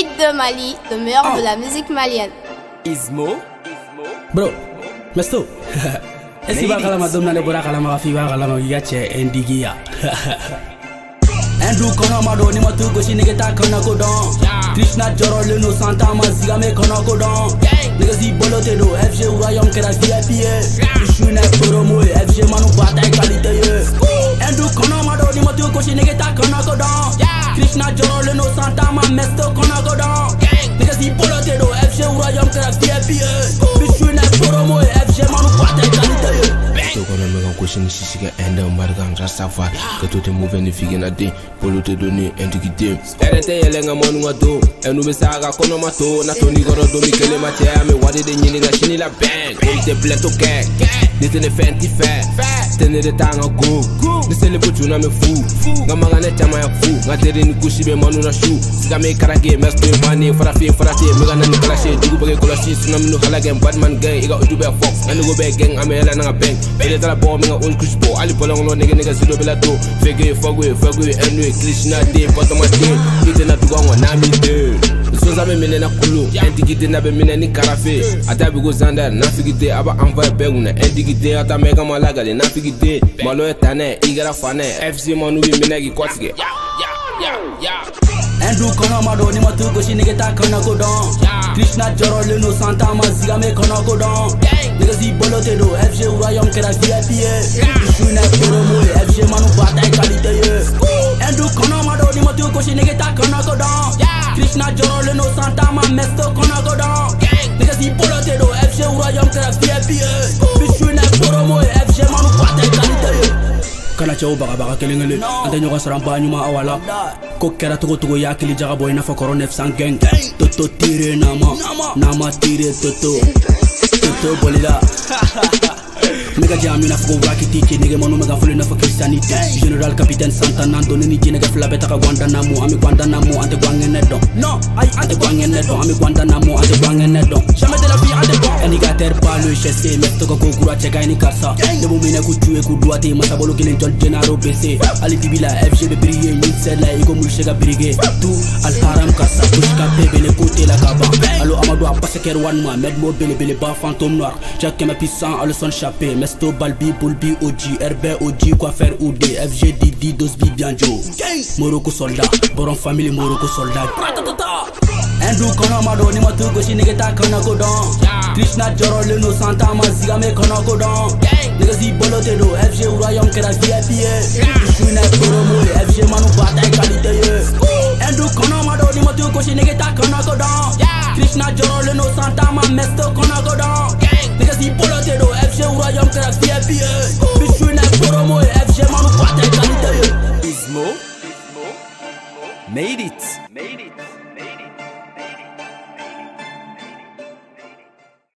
Hit de Mali, le meilleur de la musique malienne. Ismo. Bro, Mesto. Est-ce que tu vas me donner le bras à la mafia, à la mafia, Indigia? Endu kono mado ni matu goshi nige ta kono kodon. Krishna Joro le no Santa Maziga me kono kodon. Nige si bolote do FG Urayom kera VIP. Ishune promo FG manu bataille qualité. Endu kono mado ni matu goshi nige ta kono kodon. Krishna Joro le no Santa Ma Mesto kono kodon. Nige si bolote do FG Urayom kera VIP. Ishune promo FG manu bataille qualité. Kono me kan koshi ni sisiga enda marga rasafa ka to te move ni figena de polo te doni antiquité erete yelenga monu ngado enu be saga kono mato na to ni goro do mi kele ma te ame wadi de nyini ga chini la bang te pleto ke ni te ne fenti fe te ne de tanga go ni se le potu na me fu ngama ga ne chama ya fu ngatere ni kushi be manu na shu siga me karage mesto mani fara te me ga na ni clashe dugu bage clashe suna minu halage badman gang iga udu be fox enu go be gang ame ela na bang ele tala bo me ga on kuspo ali polong no nega silo bela do fege fogwe enu Krishna de potomate ite na tugongo na mi de so zabe mene na kulu antigite na be mene ni karafe ata bigo zanda na figite aba envoy beguna antigite ata mega malagale na figite malo etane igara fane FC manu bi mene gi kotige Endu kono mado ni matu goshi nige ta kono kodon. Krishna Joro le no Santa Maziga me kono kodon. Nige si bolote do FG Urayom kera VIP. Ishune promo FG manu bataille qualité. Endu kono mado ni matu goshi nige ta kono kodon. Krishna Joro le no Santa Ma Mesto kono kodon. Nige si bolote do FG Urayom kera VIP. Ishune promo FG manu bataille qualité. Kana chawo baga kelengele ante nyoga saramba nyuma awala ko kera togo ya kili jaga boy na fakoro 900 gang toto tire nama tire toto bolila mega jami na fugo waki tiki nige monu mega fulu na fakristanite general capitaine Santana Antonio ni jine ga flabe taka Guantanamo ami Guantanamo ante gwangene don non ay ante gwangene don ami Guantanamo ante gwangene don jamais de la vie ante bon enigater pas le chessé mesto ko kura chega ni karsa de bo mine ku tuer ku doite masa bolo kilen tol genaro bc ali dibila FG be briller ni sela iko mulshega brigé tout al haram karsa pushka bebe le côté la kaba allo amadou a passé ker one ma med mo bele ba fantôme noir jack me puissant al son chapé Mesto Balbi, Bulbi, OG, RB, OG, quoi faire OD, FG, Didi, Dosbi, Bianjo Morocco soldat, Boron family, Morocco soldat Endu kono mado ni matu goshi nige ta kono kodon. Krishna Joro le no Santa Maziga me kono kodon. Nige si bolote do FG Urayom kera VIP. Ishune promo FG manu bataille qualité. Endu kono mado ni matu goshi nige ta kono kodon. Krishna Joro le no Santa Ma Mesto kono kodon. Nige si bolote do FG Urayom kera VIP. Ishune promo FG manu bataille qualité. Ismo. Made it.